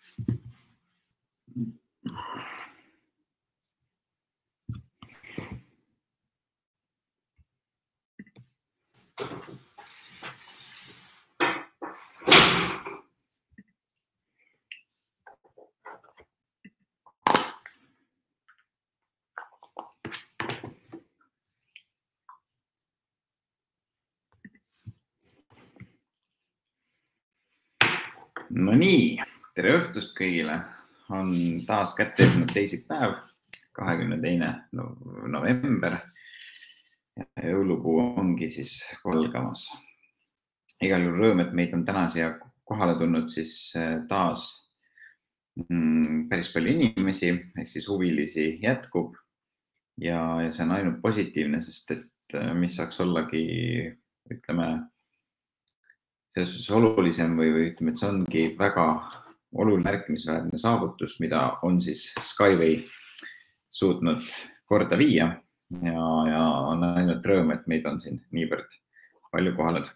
No nii, tere õhtust kõigile. On taas kätte jõudnud teisipäev, 22. november. Jõulupuu ongi siis algamas. Igal juhul rõõm, et meid on täna siia kohale tulnud siis taas päris palju inimesi, ehk siis huvilisi jätkub. Ja see on ainult positiivne, sest et mis saaks ollagi, ütleme, selles suhtes olulisem või ütleme, et see ongi väga oluline märkimisväärne saavutus, mida on siis Skyway suutnud korda viia ja on ainult rõõm, et meid on siin niivõrd palju kohanud.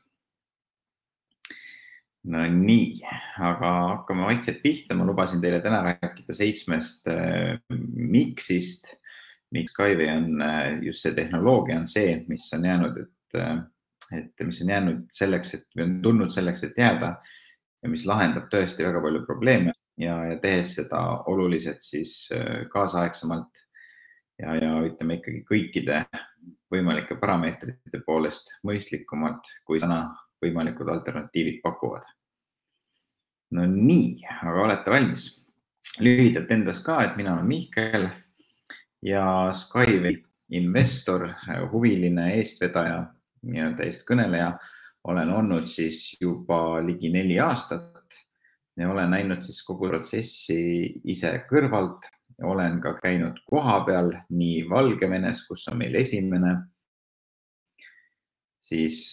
No nii, aga hakkame vaikselt pihta. Ma lubasin teile täna rääkida 7 miksist, miks Skyway on just see tehnoloogia on see, mis on jäänud, mis on jäänud selleks, või on tulnud selleks, et jääda ja mis lahendab tõesti väga palju probleeme ja tehes seda oluliselt siis kaasaegsemalt ja ütleme ikkagi kõikide võimalike parameetrite poolest mõistlikumalt, kui täna võimalikud alternatiivid pakuvad. No nii, aga olete valmis? Lühidalt endast ka, et mina olen Mihkel ja Skyway investor, huviline eestvedaja, nii-öelda eestkõneleja. Olen olnud siis juba ligi 4 aastat ja olen näinud siis kogu protsessi ise kõrvalt. Olen ka käinud koha peal nii Valgevenes, kus on meil esimene siis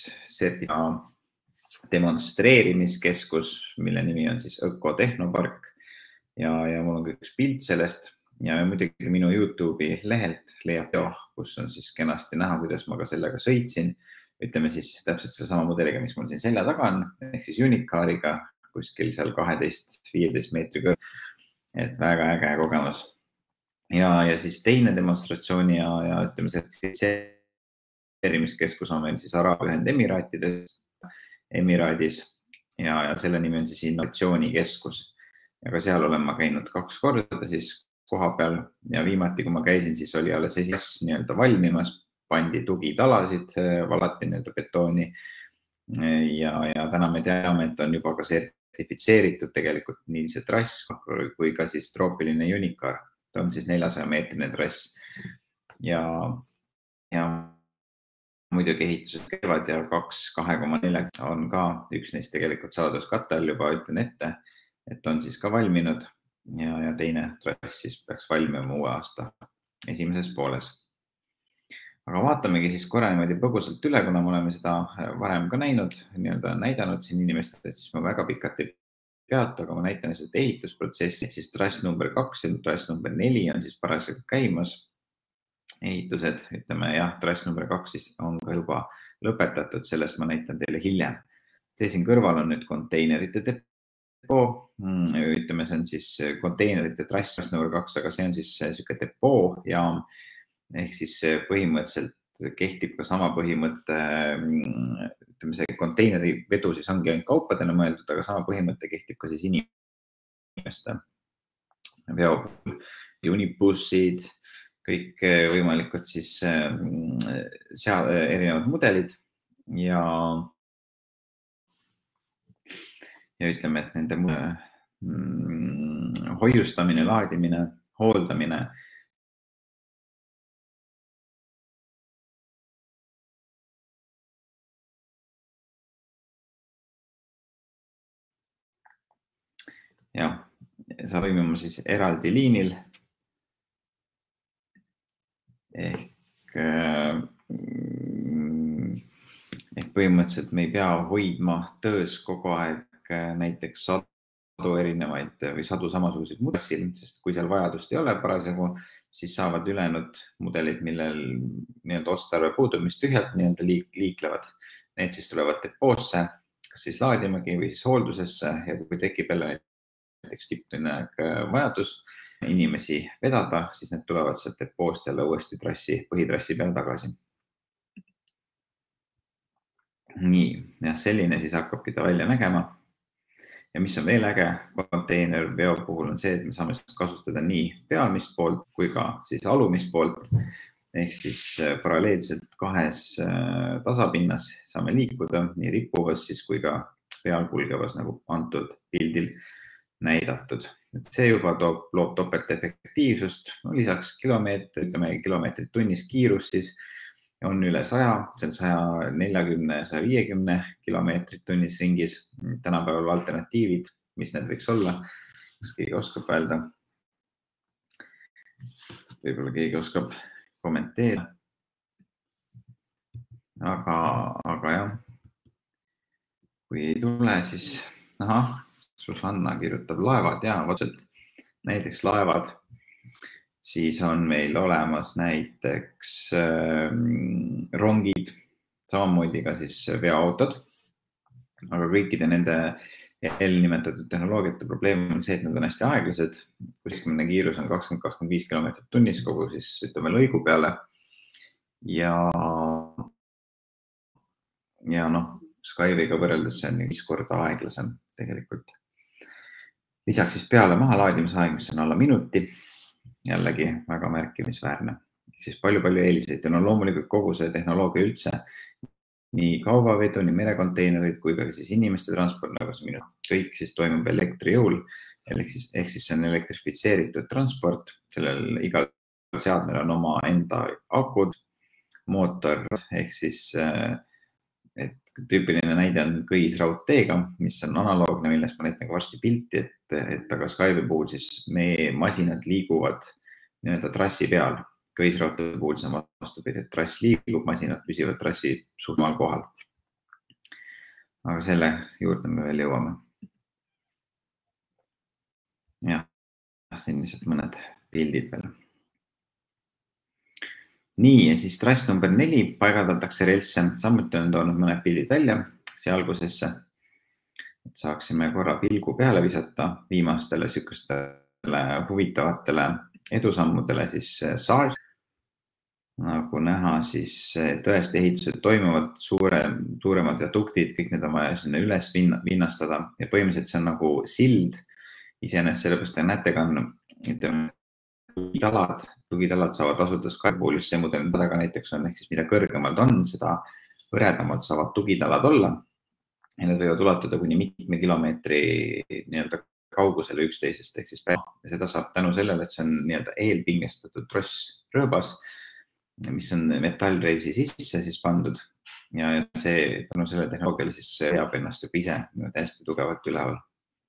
demonstreerimiskeskus, mille nimi on siis Ökotehnopark ja mul on üks pilt sellest ja muidugi minu YouTube'i lehelt leiab, kus on siis kenasti näha, kuidas ma ka sellega sõitsin. Ütleme siis täpselt selle sama mudeliga, mis mul siin selja taga on, ehk siis Unicaariga kuskil seal 12-15 meetri kõrval. Et väga äge kogemus. Ja siis teine demonstratsiooni ja ütleme sertifitseerimiskeskus on meil siis Araabia Ühendemiraadis ja selle nimi on siis Innovatsioonikeskus. Ja ka seal olen ma käinud 2 korda siis koha peal ja viimati, kui ma käisin, siis oli alles nii-öelda valmimas. Pandi tugitalasid, valati nii-öelda betooni ja täna me teame, et on juba ka sertifitseeritud tegelikult nii see trass kui ka siis troopiline Unicaar. Ta on siis 400-meetrine trass ja muidugi ehitused käivad ja 2,4 on ka üks neist tegelikult saaduskatte all juba ütlen ette, et on siis ka valminud ja teine trass siis peaks valmima uue aasta esimeses pooles. Aga vaatamegi siis korra niimoodi põgusalt üle, kuna me oleme seda varem ka näidanud siin inimestele, siis ma väga pikalt ei peatu, aga ma näitan seda ehitusprotsessi. Siis trass number 2 ja trass number 4 on siis parasjagu käimas ehitused. Ütleme jah, trass number 2 siis on ka juba lõpetatud, sellest ma näitan teile hiljem. Siin kõrval on nüüd konteinerite depoo. Ütleme, see on siis konteinerite trass number 2, aga see on siis selline depoo jaam. Ehk siis põhimõtteliselt kehtib ka sama põhimõte, ütleme see konteineri vedu siis ongi ainult kaupadele mõeldud, aga sama põhimõte kehtib ka siis inimeste veo unibussid, kõik võimalikud siis erinevad mudelid ja ütleme, et nende hoiustamine, laadimine, hooldamine ja saab toimima siis eraldi liinil ehk põhimõtteliselt me ei pea hoidma töös kogu aeg näiteks sadu erinevaid või sadu samasuguseid mudelid, sest kui seal vajadust ei ole parasjagu, siis saavad ülejäänud mudelid, millel nii-öelda otstarve puudub, mis tühjalt nii-öelda liiklevad. Need siis tulevad depoosse, kas siis laadimagi või siis hooldusesse ja kui tekib jälle näiteks tipptunni vajadus inimesi vedada, siis need tulevad sealt depoost jälle uuesti põhitrassi peale tagasi. Nii, ja selline siis hakkabki ta välja nägema. Ja mis on veel äge konteinerveo puhul on see, et me saame kasutada nii pealmist poolt kui ka siis alumist poolt. Ehk siis paralleelselt kahes tasapinnas saame liikuda nii rippuvas siis kui ka peal kulgevas nagu antud pildil näidatud. See juba loob topelt efektiivsust. Lisaks kilomeetrit tunnis kiirus siis on üle 100, see on 140-150 kilomeetrit tunnis ringis. Tänapäeval alternatiivid, mis need võiks olla, kas keegi oskab öelda? Võib-olla keegi oskab kommenteerida. Aga jah, kui ei tule, siis Susanna kirjutab laevad ja otseselt näiteks laevad. Siis on meil olemas näiteks rongid, samamoodi ka siis veoautod. Aga kõikide nende eelnimetatud tehnoloogiate probleem on see, et nad on hästi aeglased. Keskmine kiirus on 20-25 kilomeetrit tunnis kogu siis ütleme lõigu peale. Ja Skywe'iga võrreldes see on 5 korda aeglasem tegelikult. Lisaks siis peale mahalaadimise aeg, mis on alla minuti. Jällegi väga märkimisväärne. Siis palju eeliseid. Loomulikult kogu see tehnoloogia üldse, nii kaubavedu, nii merekonteinerid kui ka siis inimeste transport, nagu see kõik siis toimub elektri jõul. Ehk siis see on elektrifitseeritud transport. Sellel igal seadmel on oma enda akud, mootor, ehk siis tüüpiline näide on köisraudteega, mis on analoogne, millest ma näitan ka varsti pilti, et aga Skyway puhul siis meie masinad liiguvad nii-öelda trassi peal. Köisraudtee puhul see on vastupidi, et trass liigub, masinad püsivad trassi suurmal kohal. Aga selle juurde me veel jõuame. Jah, siin lihtsalt mõned pildid veel. Nii, ja siis trass number 4 paigaldatakse relsse. Samuti on toonud mõned pildid välja siia algusesse. Et saaksime korra pilgu peale visata viimastele sükustele huvitavatele edusammudele siis SARS. Nagu näha, siis tõesti ehitused toimuvad, suuremad viaduktid, kõik need on vaja sinna üles vinnastada. Ja põhimõtteliselt see on nagu sild. Iseenesest sellepärast näete ka tugitalad saavad asuda Skyway puhul, just see mudel taga näiteks on, ehk siis mida kõrgemalt on, seda hõredamalt saavad tugitalad olla. Ja need võivad ulatuda kuni mitme kilomeetri nii-öelda kaugusele üksteisest, ehk siis seda saab tänu sellele, et see on nii-öelda eelpingestatud rööbas, mis on metallreisi sisse siis pandud. Ja see tänu selle tehnoloogiale siis veab ennast juba ise hästi tugevalt üleval.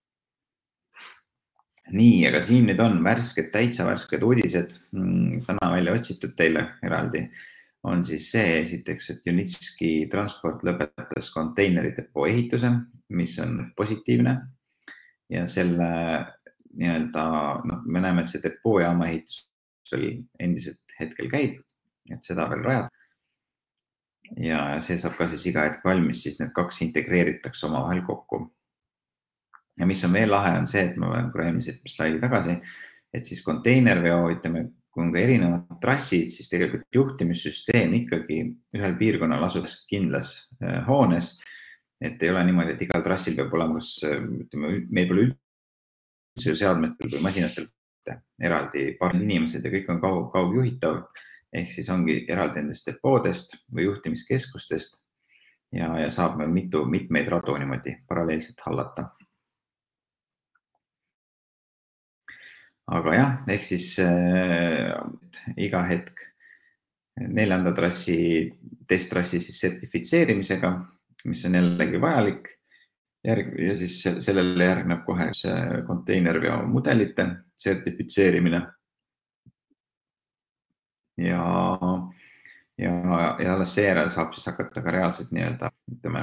Nii, aga siin nüüd on täitsa värsked uudised, täna välja otsitud teile eraldi, on siis see esiteks, et Unitski transport lõpetas konteineridepoo ehituse, mis on positiivne ja selle nii-öelda, me näeme, et see depoojaama ehitus veel endiselt hetkel käib, et seda veel rajab. Ja see saab ka siis iga hetk valmis, siis need 2 integreeritakse omavahel kokku. Ja mis on veel lahe on see, et ma võin eelmise slaidi tagasi, et siis konteinerveo, ütleme, kui on ka erinevad trassid, siis tegelikult juhtimissüsteem ikkagi ühel piirkonnal asub kindlas hoones, et ei ole niimoodi, et igal trassil peab olema, meil pole üldse seadmetel või masinatel eraldi paar inimesed ja kõik on kaugjuhitav, ehk siis ongi eraldi endast depoodest või juhtimiskeskustest ja saab mitmeid radu niimoodi paralleelselt hallata. Aga jah, ehk siis iga hetk 4. testtrassi siis sertifitseerimisega, mis on jällegi vajalik. Ja siis sellele järgneb kohe konteinerveo mudelite sertifitseerimine. Ja alles seejärel saab siis hakata ka reaalselt nii-öelda, ütleme,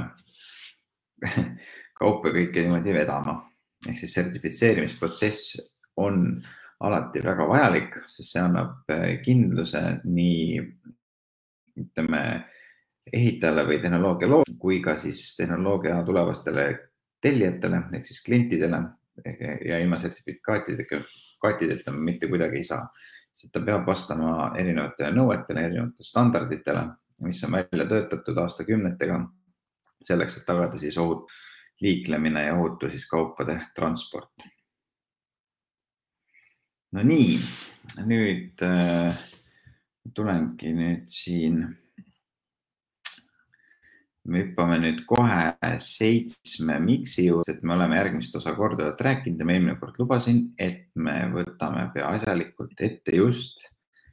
kaupa kõike niimoodi vedama. Ehk siis sertifitseerimisprotsess on alati väga vajalik, sest see annab kindluse nii, ütleme, ehitajale või tehnoloogia kui ka siis tehnoloogia tulevastele tellijatele ehk siis klientidele, ja ilma sertifikaatideta mitte kuidagi ei saa. Sest ta peab vastama erinevatele nõuetele, erinevatele standarditele, mis on välja töötatud aastakümnetega selleks, et tagada siis ohut liiklemine ja ohutu siis kaupade transport. No nii, nüüd tulengi nüüd siin. Me hüppame nüüd kohe 7 miksi juurde, et me oleme järgmist osa korduvalt rääkinud ja ma eelmine kord lubasin, et me võtame peaasjalikult ette just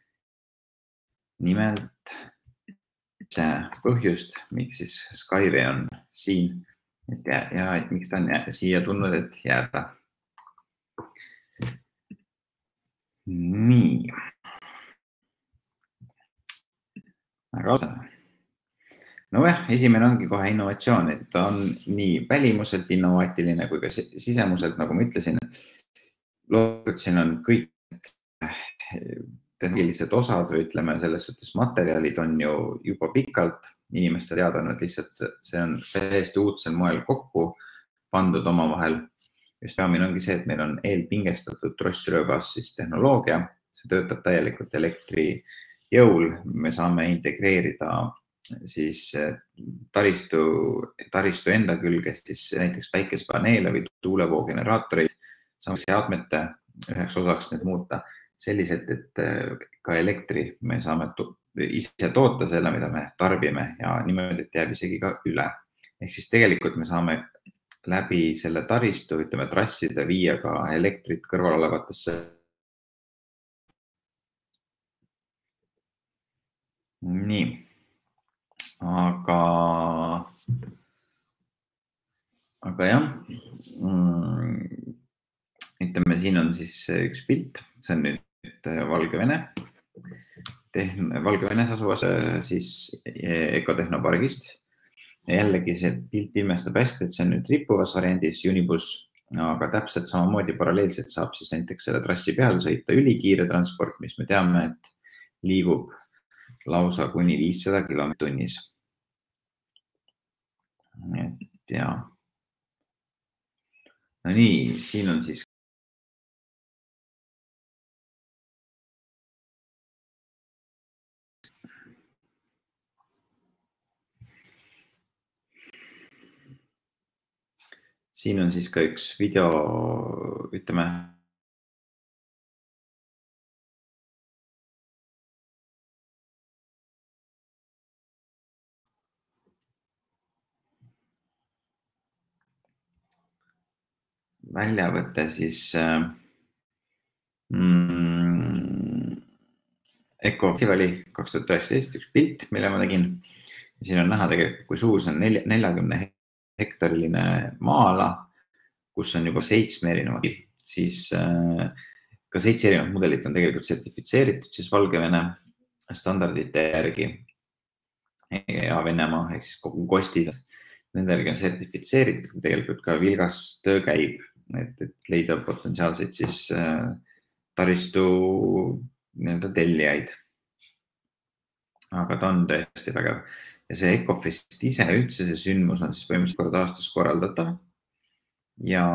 nimelt see põhjust, miks siis Skyway on siin ja miks ta on siia tulnud, et jääda. Nii. Väga ootame. Nojah, esimene ongi kohe innovatsioon, et ta on nii välimuselt innovaatiline kui ka sisemuselt, nagu ma ütlesin. Loomulikult siin on kõik tehnilised osad või ütleme selles suhtes materjalid on ju juba pikalt inimeste teada olnud, lihtsalt see on täiesti uudsel moel kokku pandud omavahel. Just peamine ongi see, et meil on eelpingestatud trossrööbas siis tehnoloogia, see töötab täielikult elektri jõul, me saame integreerida siis taristu enda külge siis näiteks päikesepaneele või tuulevoogeneraatoreid, saame seadmete üheks osaks need muuta selliselt, et ka elektri me saame ise toota selle, mida me tarbime ja niimoodi, et jääb isegi ka üle. Ehk siis tegelikult me saame läbi selle taristu, ütleme trasside viia ka elektrit kõrval olevatesse. Nii. Aga jah, ütleme, siin on siis üks pilt, see on nüüd Valgevenes asuvas siis Ecotehnopargist. Jällegi see pilt ilmestab hästi, et see on nüüd rippuvas variandis Unibus, aga täpselt samamoodi paralleelselt saab siis näiteks selle trassi peal sõita ülikiire transport, mis me teame, et liigub lausa kuni 500 km/h. Et ja. No nii, siin on siis ka üks video, ütleme, väljavõte siis Ecofestivali 2019 üks pilt, mille ma tegin. Siin on näha tegelikult, kui suur see on 40 hektariline maa-ala, kus on juba 7 erinevat, siis ka 7 erinevat mudelit on tegelikult sertifitseeritud siis Valgevene standardite järgi ja Venemaa ehk siis kogu kostid. Nende järgi on sertifitseeritud, tegelikult ka vilgas töö käib, et leida potentsiaalseid siis taristu tellijaid. Aga ta on tõesti vägev. Ja see Ecofest ise üldse, see sündmus on siis põhimõtteliselt kord aastas korraldatav. Ja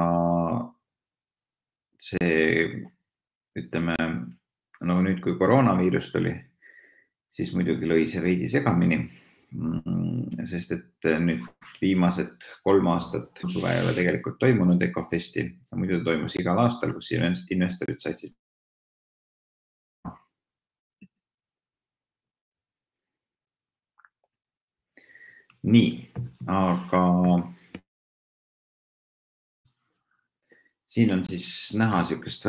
see, ütleme, no nüüd kui koroonaviirust oli, siis muidugi lõi see veidi segamini, sest et nüüd viimased 3 aastat suve ei ole tegelikult toimunud Ecofesti. Muidu toimus igal aastal, kus investorid said siis. Nii, aga siin on siis näha niisugust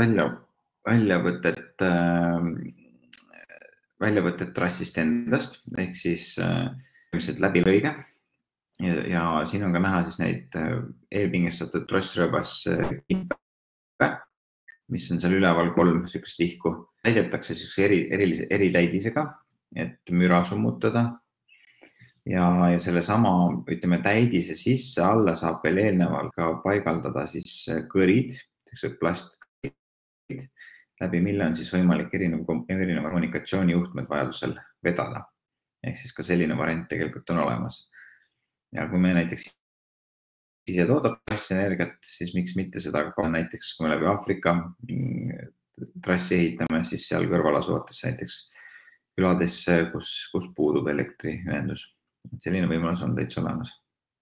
väljavõtet trassist endast, ehk siis läbilõige. Ja siin on ka näha siis neid eelpingestatud trossrööbas kimpe, mis on seal üleval 3 niisugust vihku. Täidetakse eritäidisega, et müra summutada. Ja selle sama, ütleme, täidise sisse alla saab veel eelnevalt ka paigaldada siis kõrid, plastkõrid, läbi mille on siis võimalik erinev kommunikatsioonijuhtmed vajadusel vedada. Ehk siis ka selline variant tegelikult on olemas. Ja kui me näiteks ise toodab trassenergiat, siis miks mitte seda ka näiteks, kui me läbi Aafrika trassi ehitame, siis seal kõrval asuvates näiteks küladesse, kus puudub elektriühendus. Selline võimalus on täitsa olemas.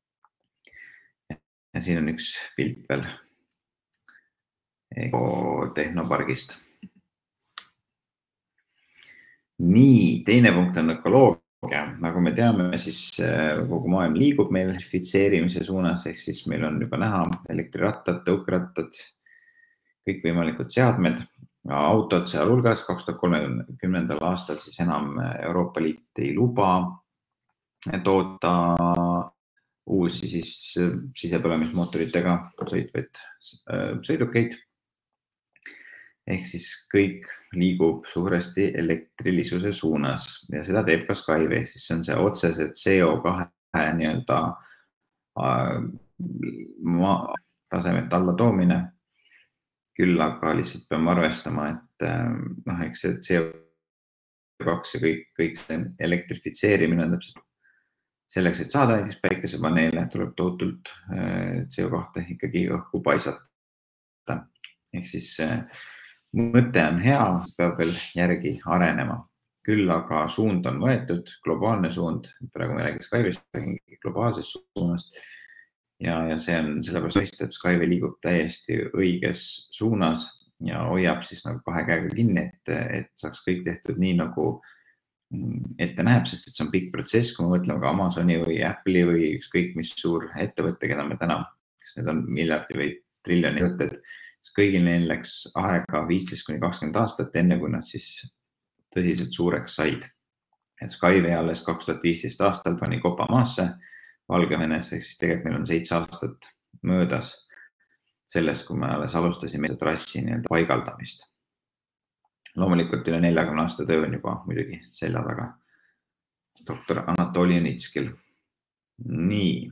Ja siin on üks pilt veel tehnopargist. Nii, teine punkt on ökoloogia. Nagu me teame, siis kogu maailm liigub meil elektrifitseerimise suunas, ehk siis meil on juba näha elektrirattad, tõukerattad, kõikvõimalikud seadmed, autod seal hulgas. 2030. aastal siis enam Euroopa Liit ei luba toota uusi siis sisepõlemismootoritega sõitvaid sõidukeid. Ehk siis kõik liigub suuresti elektrilisuse suunas ja seda teeb ka Skyway, siis see on see otsese CO2 nii-öelda tasemet alla toomine. Küll aga lihtsalt peame arvestama, et eks see CO2 ja kõik see elektrifitseerimine on täpselt selleks, et saada näiteks päikesepaneele, tuleb tohutult CO2 ikkagi õhku paisata. Ehk siis mõte on hea, peab veel järgi arenema. Küll aga suund on võetud, globaalne suund, praegu me räägime Skyway'st, globaalsest suunast. Ja see on sellepärast mõista, et Skyway liigub täiesti õiges suunas ja hoiab siis nagu kahe käega kinni, et saaks kõik tehtud nii, nagu ette näeb, sest et see on pikk protsess, kui me mõtleme ka Amazoni või Apple'i või ükskõik mis suur ettevõtte, keda me täna, kes need on miljardi või triljoni võtted, siis kõigil neil läks aega 15–20 aastat, enne kui nad siis tõsiselt suureks said. Skyway alles 2015 aastal pani kopa maasse Valgevenes, ehk siis tegelikult meil on 7 aastat möödas sellest, kui me alles alustasime trassi nii-öelda paigaldamist. Loomulikult üle 40 aasta töö on juba muidugi selja taga doktor Anatoli Unitskil. Nii.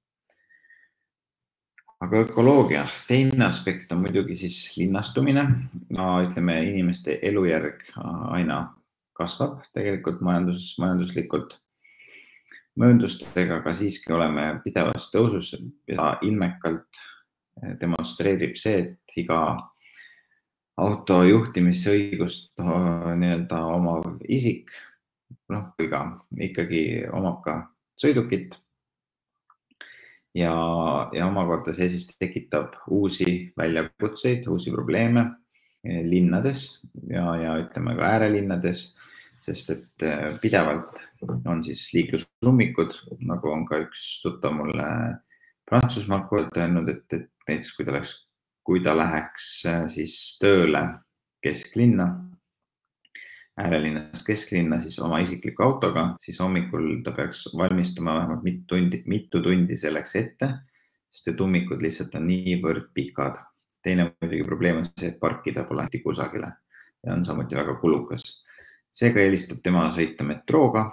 Aga ökoloogia, teine aspekt on muidugi siis linnastumine. Ütleme, inimeste elujärg aina kasvab tegelikult majanduslikult. Mööndustega ka siiski oleme pidevas tõusus ja ilmekalt demonstreerib see, et iga auto juhtimisõigust nii-öelda omav isik, ikkagi omab ka sõidukit ja omakorda see siis tekitab uusi väljakutseid, uusi probleeme linnades ja ütleme ka äärelinnades, sest et pidevalt on siis liiklusummikud, nagu on ka üks tuttav mulle Prantsusmaalt öelnud, et näiteks kui ta läheks siis tööle kesklinna, äärelinnast kesklinna, siis oma isikliku autoga, siis hommikul ta peaks valmistuma vähemalt mitu tundi selleks ette, sest et ummikud lihtsalt on niivõrd pikad. Teine muidugi probleem on see, et parkida pole kusagile ja on samuti väga kulukas. Seega eelistab tema sõita metrooga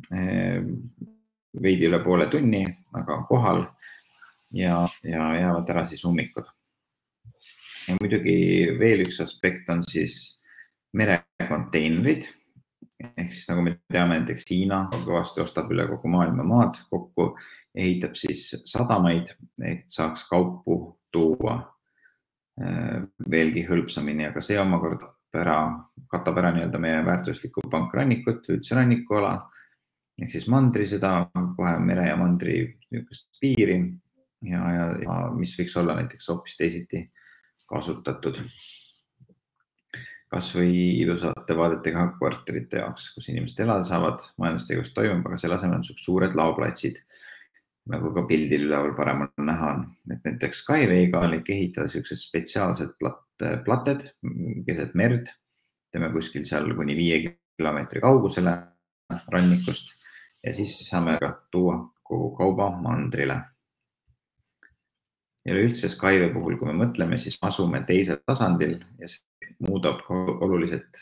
veidi üle poole tunni, aga kohal ja jäävad ära siis ummikud. Ja muidugi veel üks aspekt on siis merekonteinerid. Ehk siis nagu me teame, näiteks Hiina kõvasti ostab üle kogu maailma maad kokku, ehitab siis sadamaid, et saaks kaupu tuua veelgi hõlpsamini, aga see omakorda katab ära nii-öelda meie väärtuslikku pankrannikut, üldse rannikuala, ehk siis mandri seda, kohe mere ja mandri piiri ja mis võiks olla näiteks hoopis teisiti kasutatud. Kas või ilusate vaadetega kvartalite jaoks, kus inimesed elada saavad, majandustegevus toimub, aga selle asemel on suured laoplatsid, nagu ka pildil üleval paremal näha on. Et näiteks Skyway'ga ehitada sellised spetsiaalsed plated keset merd, teeme kuskil seal kuni 5 kilomeetri kaugusele rannikust ja siis saame ka tuua kogu kauba mandrile. Ja üldse Skyway puhul, kui me mõtleme, siis asume teisel tasandil ja see muudab oluliselt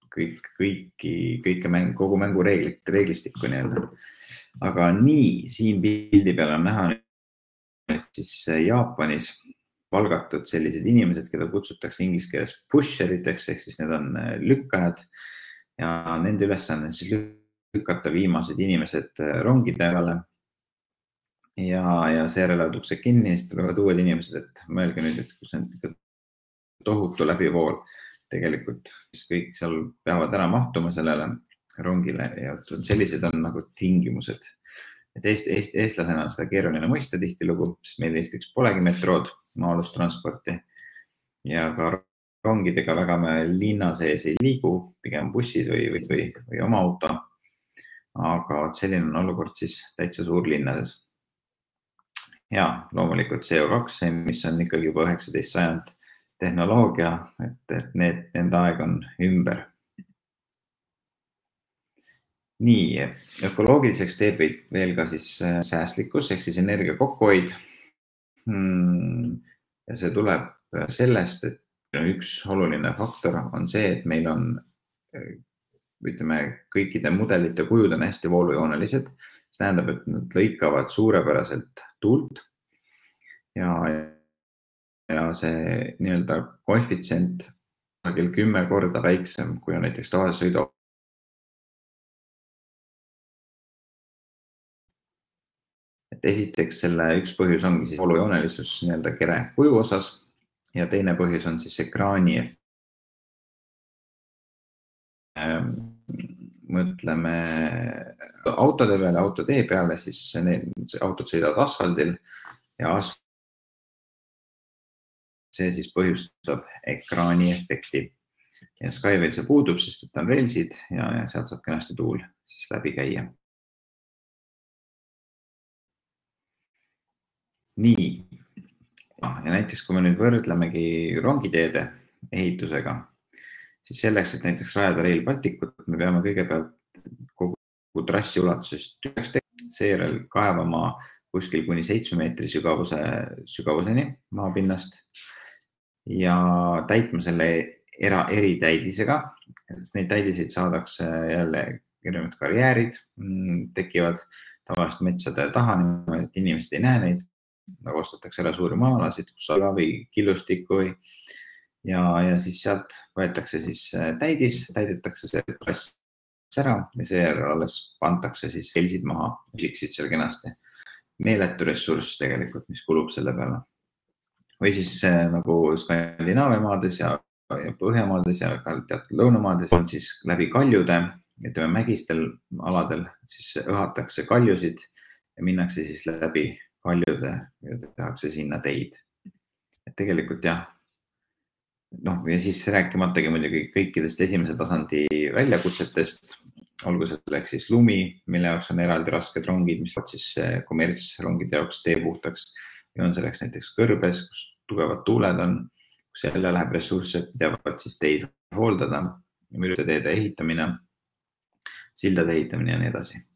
kogu mängu reeglistikku nii-öelda. Aga nii, siin pildi peal on näha siis Jaapanis palgatud sellised inimesed, keda kutsutakse inglise keeles pusheriteks, ehk siis need on lükkajad ja nende ülesanne siis lükata viimased inimesed rongide peale. ja seejärel lähevad uksed kinni ja siis tulevad uued inimesed, et mõelge nüüd, et kus on tohutu läbivool tegelikult, siis kõik seal peavad ära mahtuma sellele rongile ja sellised on nagu tingimused. Et eestlasena on seda keeruline mõista tihtilugu, sest meil Eestiks polegi metrood, maa-alustransporti ja ka rongidega väga me linna sees ei liigu, pigem bussid või oma auto. Aga selline on olukord siis täitsa suurlinnades. Ja loomulikult CO2, mis on ikkagi juba 19. sajand tehnoloogia, et nende aeg on ümber. Nii, ökoloogiliseks teeb veel ka siis säästlikkus ehk siis energia kokkuhoid. Ja see tuleb sellest, et üks oluline faktor on see, et meil on, ütleme, kõikide mudelite kujud on hästi voolujoonelised. See tähendab, et nad lõikavad suurepäraselt tuult ja see nii-öelda koefitsient on 10 korda väiksem, kui on näiteks tavalise sõidu. Et esiteks selle üks põhjus ongi siis voolujoonelisus nii-öelda kere kuju osas ja teine põhjus on siis ekraani. Mõtleme autode peale, autotee peale, siis autod sõidavad asfaldil ja see siis põhjustab ekraani efekti. Ja Skywail see puudub, sest et on relsid ja sealt saab kenasti tuul siis läbi käia. Nii, ja näiteks kui me nüüd võrdlemegi rongiteede ehitusega, siis selleks, et näiteks rajada Rail Balticut, me peame kõigepealt kogu trassi ulatusest tühjaks tegema, seejärel kaevama kuskil kuni 7 meetri sügavuseni maapinnast ja täitma selle eritäidisega. Neid täidiseid saadakse jälle erinevad karjäärid, tekivad tavaliselt metsade taha, et inimesed ei näe neid. Nagu ostetakse ära suuri maa-alasid, kus saab või killustikku ja siis sealt võetakse siis täidis, täidetakse see trass ära ja seejärel alles pantakse siis relsid maha, püsiksid seal kenasti. Meeletu ressurss tegelikult, mis kulub selle peale. Või siis nagu Skandinaavia maades ja Põhjamaades ja ka teatud lõunamaades on siis läbi kaljude, ütleme mägistel aladel, siis õhatakse kaljusid ja minnakse siis läbi kaljude ja tehakse sinna teid. Et tegelikult jah, ja siis rääkimatagi muidugi kõikidest esimese tasandi väljakutsetest, olgu selleks siis lumi, mille jaoks on eraldi rasked rongid, mis võivad siis kommertsrongide jaoks tee puhtaks ja on selleks näiteks kõrbes, kus tugevad tuuled on, kus jälle läheb ressursse, et peavad siis teid hooldada, mürteteede ehitamine, sildade ehitamine ja nii edasi.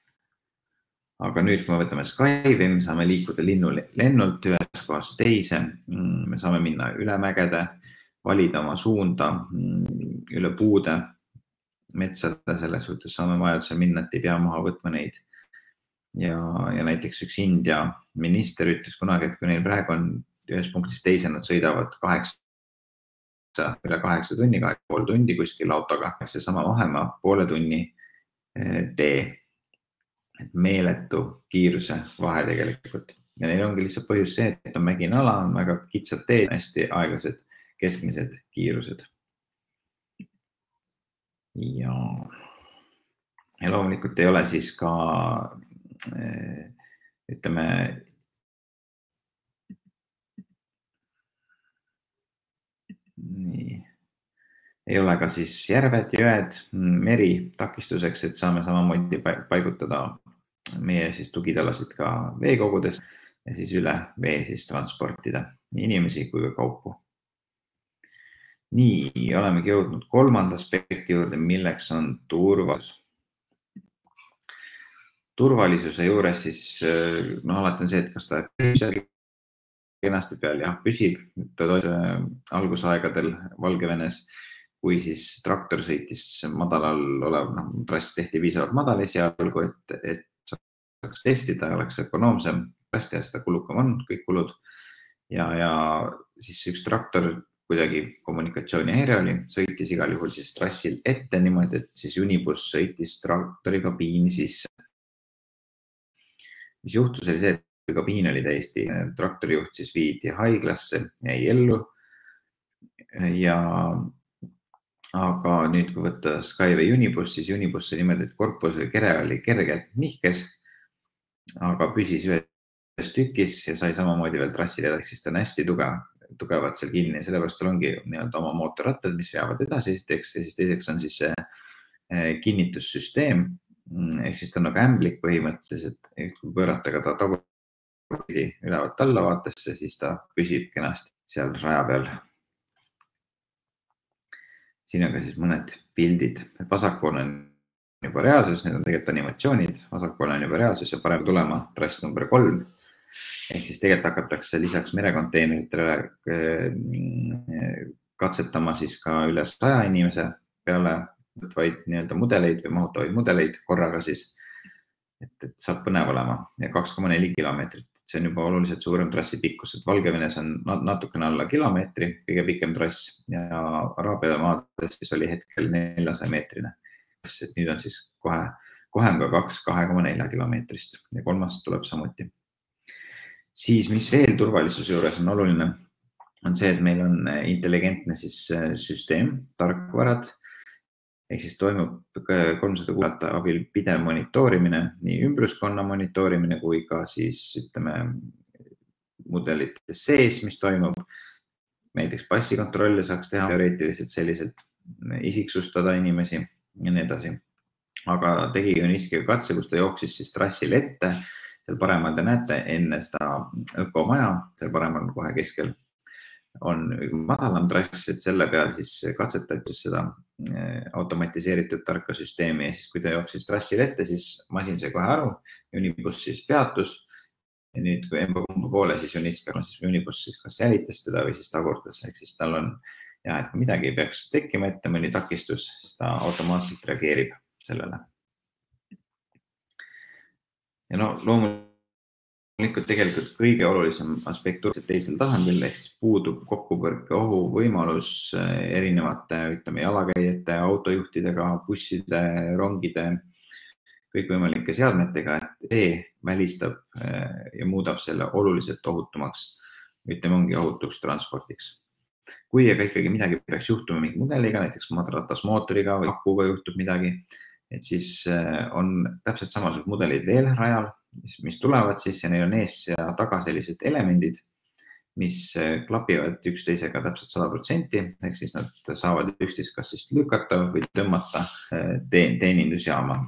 Aga nüüd, kui me võtame Skywaili, me saame liikuda lennult ühest kohast teise, me saame minna üle mägede, valida oma suunda, üle puude, metsade, selles suhtes saame vajadusel minna, et ei pea maha võtma neid. Ja näiteks üks India minister ütles kunagi, et kui neil praegu on ühes punktis teise, nad sõidavad üle 8 tunni, 8,5 tundi kuskil autoga, see sama vahemaa, poole tunni tee. Et meeletu kiiruse vahe tegelikult. Ja neil ongi lihtsalt põhjus see, et on mägine ala, on väga kitsad teed, hästi aeglased keskmised kiirused. Ja loomulikult ei ole siis ka, ütleme, nii, ei ole ka siis järved, jõed, meri takistuseks, et saame samamoodi paigutada meie siis tugitalasid ka veekogudes ja siis üle vee siis transportida nii inimesi kui ka kaupu. Nii, olemegi jõudnud 3. aspekti juurde, milleks on turvalisus. Turvalisuse juures siis, alati on see, et kas ta püsib kenasti peal, jah, püsib, ta algusaegadel Valgevenes, kui siis traktor sõitis madalal olev, trass tehti piisavalt madal esialgu, et saaks testida, oleks ökonoomsem trass ja seda kulukam on kõik kulud. Ja siis üks traktor kuidagi kommunikatsioonihäire oli, sõitis igal juhul siis trassil ette niimoodi, et siis Unibus sõitis traktori kabiini sisse. Mis juhtus oli see, kabiin oli täiesti, traktorijuht siis viidi haiglasse, jäi ellu. Aga nüüd, kui võtta Skyway Unibus, siis Unibus oli niimoodi, et korpuse kere oli kergelt nihkes, aga püsis ühes tükis ja sai samamoodi veel trassil edasi, siis ta on hästi tugevad seal kinni ja sellepärast tal ongi oma mootorrattad, mis veavad edasi esiteks ja siis teiseks on siis see kinnitussüsteem, ehk siis ta on nagu ämblik põhimõtteliselt, kui pöörata ka ta tagurpidi ülevalt alla vaatesse, siis ta püsib kenasti seal raja peal. Siin on ka siis mõned pildid, vasakpool on juba reaalsus, need on tegelikult animatsioonid, vasakpool on juba reaalsus ja parem tulema trass number 3. Ehk siis tegelikult hakatakse lisaks merekonteineritele katsetama siis ka üle 100 inimese peale võtvaid mudeleid või mahutavaid mudeleid korraga siis, et saab põnev olema ja 2,4 kilomeetrit. See on juba oluliselt suurem trassi pikkus, et Valgevenes on natukene alla kilomeetri, kõige pikem trass ja Araabia maades siis oli hetkel 400 meetrine. Nüüd on siis kohe on ka 2,4 kilomeetrist ja kolmas tuleb samuti. Siis, mis veel turvalisuse juures on oluline, on see, et meil on intelligentne siis süsteem, tarkvarad, ehk siis toimub 360 abil pidev monitoorimine, nii ümbruskonna monitoorimine kui ka siis mudelite sees, mis toimub. Näiteks passikontrolle saaks teha teoreetiliselt selliselt isiksustada inimesi ja nii edasi. Aga tegi Uniskiga katse, kus ta jooksis siis trassil ette. Seal paremal te näete enne seda ökomaja, seal paremal kohe keskel on madalam trass, et selle peal siis katsetati seda automatiseeritud tarka süsteemi ja siis, kui ta jooksis trassil ette, siis masin sai kohe aru, Unibus siis peatus ja nüüd, kui emba-kumba poole, siis Unibus siis kas jälitas teda või siis tagurdas, ehk siis tal on et kui midagi ei peaks tekkima ette, mõni takistus, siis ta automaatselt reageerib sellele. Ja loomulikult tegelikult kõige olulisem aspekt teisel tasandil, ehk siis puudub kokkupõrke ohu võimalus erinevate jalakäijate, autojuhtidega, busside, rongide, kõikvõimalike seadmetega, et see välistab ja muudab selle oluliselt ohutumaks, ongi ohutuks transpordiks. Kui aga ikkagi midagi peaks juhtuma mingi mudeliga, näiteks ratasmootoriga või akuga juhtub midagi, et siis on täpselt samasugused mudelid veel rajal, mis tulevad siis ja neil on ees ja taga sellised elemendid, mis klapivad üksteisega täpselt 100%, ehk siis nad saavad üksteist kas siis lükata või tõmmata teenindusjaama.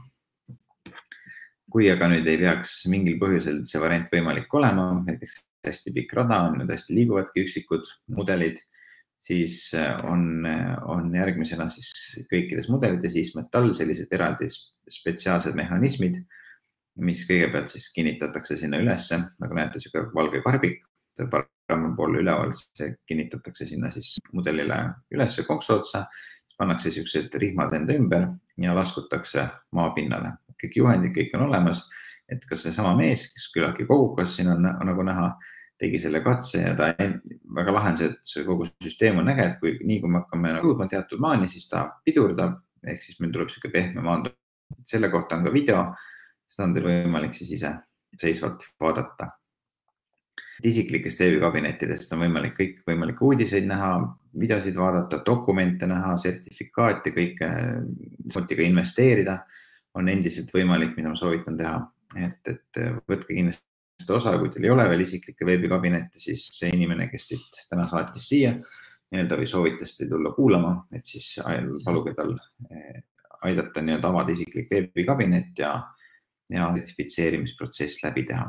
Kui aga nüüd ei peaks mingil põhjusel see variant võimalik olema, näiteks hästi pikk rada on, nüüd hästi liiguvadki üksikud mudelid, siis on järgmisena siis kõikides mudelites siis metall, sellised eraldi spetsiaalsed mehhanismid, mis kõigepealt siis kinnitatakse sinna ülesse, nagu näete, siuke valge karbik, see paremal pool üleval, see kinnitatakse sinna siis mudelile ülesse konksu otsa, pannakse siuksed rihmad enda ümber ja laskutakse maapinnale. Kõik juhendid, kõik on olemas, et kas see sama mees, kes küllaltki kogukas siin on nagu näha, tegi selle katse ja ta väga lahe on see, et see kogu süsteem on äge, et kui me hakkame jõudma teatud maani, siis ta pidurdab, ehk siis meil tuleb siuke pehme maandu. Selle kohta on ka video, seda on teil võimalik siis ise seisvalt vaadata. Isiklikest veebikabinettidest on võimalik kõik võimalikke uudiseid näha, videosid vaadata, dokumente näha, sertifikaate, kõike samuti ka investeerida on endiselt võimalik, mida ma soovitan teha, et võtke kindlasti osa, kui teil ei ole veel isiklikke veebikabinetti, siis see inimene, kes teid täna saatis siia või soovitas teid tulla kuulama, et siis paluge tal aidata avada isiklik veebikabinet ja sertifitseerimisprotsess läbi teha.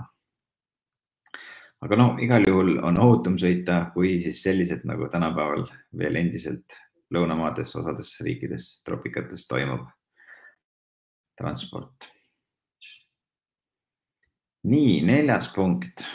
Aga igal juhul on ohutum sõita, kui siis sellised nagu tänapäeval veel endiselt lõunamaades, osades riikides, tropikates toimub transport. Nii, neljas punkt.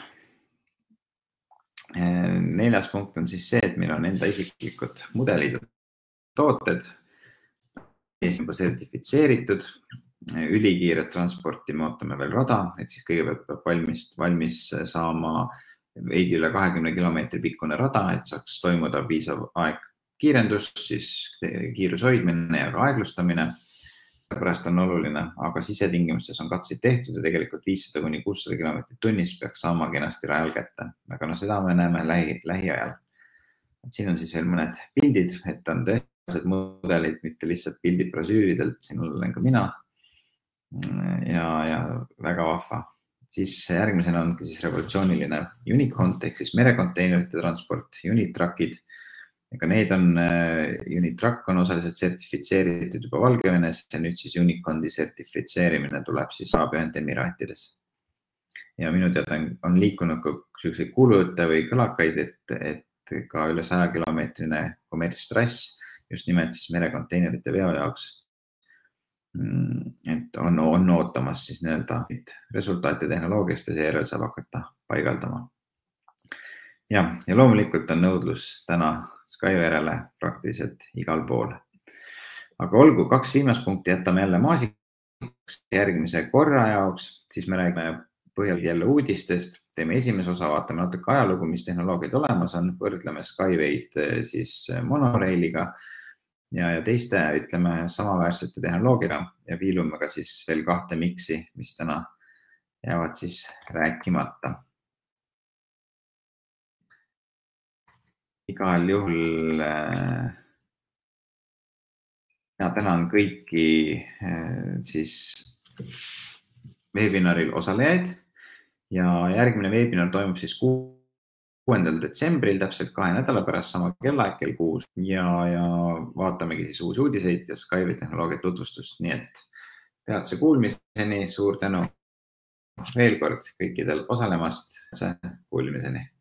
Neljas punkt on siis see, et meil on enda isiklikud mudelid ja tooted, juba sertifitseeritud, ülikiiret transporti me ootame veel rada, et siis kõigepealt peab valmis saama veidi üle 20 kilomeetri pikkune rada, et saaks toimuda piisav kiirendus, siis kiiruse hoidmine ja ka aeglustamine. pärast on oluline, aga sisetingimustes on katseid tehtud ja tegelikult 500 kuni 600 kilomeetrit tunnis peaks saama kenasti rajal kätte. Aga seda me näeme lähiajal. Siin on siis veel mõned pildid, et on tõesed mudelid, mitte lihtsalt pildid brosüüridelt. Siin olen ka mina ja väga vahva. Siis järgmisena ongi siis revolutsiooniline Unicont ehk siis merekonteinerite transport, Unitruckid. Ega need on, Unitruck on osaliselt sertifitseeritud juba Valgevenes ja nüüd siis Unicondi sertifitseerimine tuleb siis Araabia Ühendemiraatides. Ja minu teada on liikunud ka selliseid kuulujutte või kõlakaid, et ka üle 100 kilomeetrine kommertstrass just nimelt siis merekonteinerite veo jaoks. Et on ootamas siis nii-öelda resultaate tehnoloogiast ja seejärel saab hakata paigaldama. Ja loomulikult on nõudlus täna Skyo järele praktiliselt igal pool. Aga olgu, 2 viimast punkti jätame jälle maasikaks järgmise korra jaoks, siis me räägime põhjal jälle uudistest, teeme esimese osa, vaatame natuke ajalugu, mis tehnoloogiad olemas on, võrdleme Skyway'd siis monorailiga ja teiste, ütleme, samaväärsete tehnoloogiaga ja viilume ka siis veel 2 miksi, mis täna jäävad siis rääkimata. Igal juhul tänan kõiki siis veebinaril osalejaid ja järgmine veebinar toimub siis 6. detsembril, täpselt 2 nädala pärast, sama kellaaeg kell 6 ja vaatamegi siis uusi uudiseid ja Skyway tehnoloogia tutvustust. Nii et peatse kuulmiseni, suur tänu veel kord kõikidel osalemast, kuulmiseni.